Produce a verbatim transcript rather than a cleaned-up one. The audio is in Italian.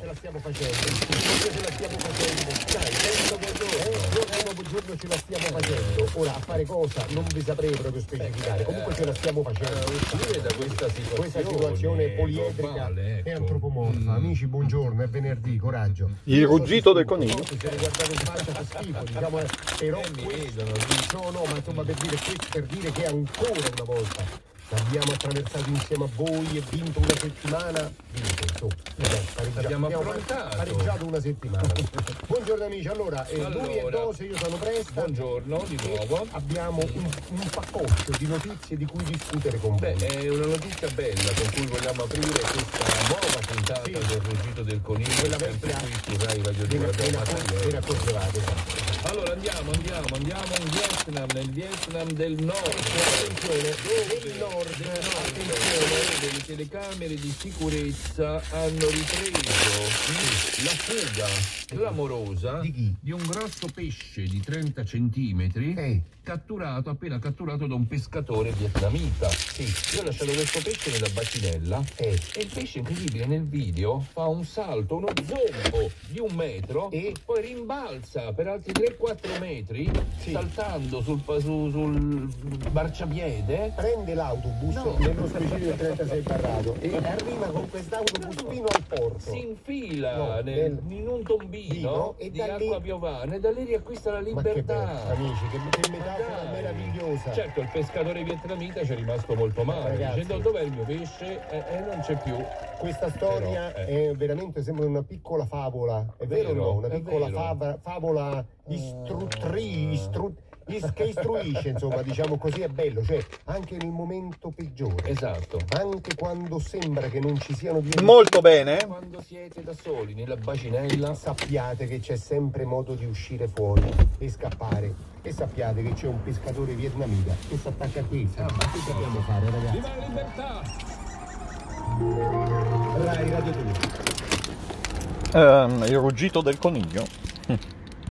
ce la stiamo facendo, ce la stiamo facendo, dai, penso che giorno dopo giorno ce la stiamo facendo. Ora a fare cosa non vi saprei proprio specificare, comunque ce la stiamo facendo. Uscire da questa situazione, questa situazione poliedrica globale, ecco. e antropomorfa. Mm. Amici, buongiorno, è venerdì, coraggio. Il ruggito del coniglio. Si siete guardati in faccia per schifo, diciamo, però eh, mi questo, vedono, no, no, ma insomma per dire, per dire che ancora una volta abbiamo attraversato insieme a voi e vinto una settimana, vinto, insomma, pareggiato, abbiamo abbiamo affrontato pareggiato una settimana. Buongiorno amici, allora, eh, allora, lui è Dose, io sono Presta. Buongiorno di nuovo. Abbiamo un, un paccoccio di notizie di cui discutere con voi. Beh, è una notizia bella con cui vogliamo aprire questa nuova puntata sì. del ruggito del coniglio, quella sempre vecchia qui su Rai Radio due. Ve ne accorgevate. Allora andiamo, andiamo, andiamo in Vietnam, nel Vietnam del Nord. Attenzione, del Nord. Attenzione, le telecamere di sicurezza hanno ripreso la fuga clamorosa di, di un grosso pesce di trenta centimetri eh. catturato, appena catturato da un pescatore vietnamita. Sì. Io ho lasciato questo pesce nella bacinella eh. e il pesce, incredibile, nel video fa un salto, uno zombo di un metro e poi rimbalza per altri tre quattro metri sì. saltando sul, su, sul marciapiede, prende l'autobus no. nello specifico trentasei Barrato e arriva con quest'autobus fino al porto, si infila no, nel... nel, in un tombino e di da acqua lì... piovana e da lì riacquista la libertà. Ma che bello, amici, che, che metafora meravigliosa. Certo, il pescatore vietnamita ci è rimasto molto male, ragazzi, dicendo dov'è il mio pesce e eh, eh, non c'è più. Questa storia però, eh. è veramente, sembra una piccola favola, è, è vero o no? Una piccola favola, favola istruttrice, istru... che istruisce, insomma, diciamo così, è bello, cioè anche nel momento peggiore, esatto, anche quando sembra che non ci siano di molto bene, quando siete da soli nella bacinella, sappiate che c'è sempre modo di uscire fuori e scappare, e sappiate che c'è un pescatore vietnamita che si attacca a questo. Ah, ma che dobbiamo fare, ragazzi? Viva la libertà! Rai Radio due. Um, il ruggito del coniglio.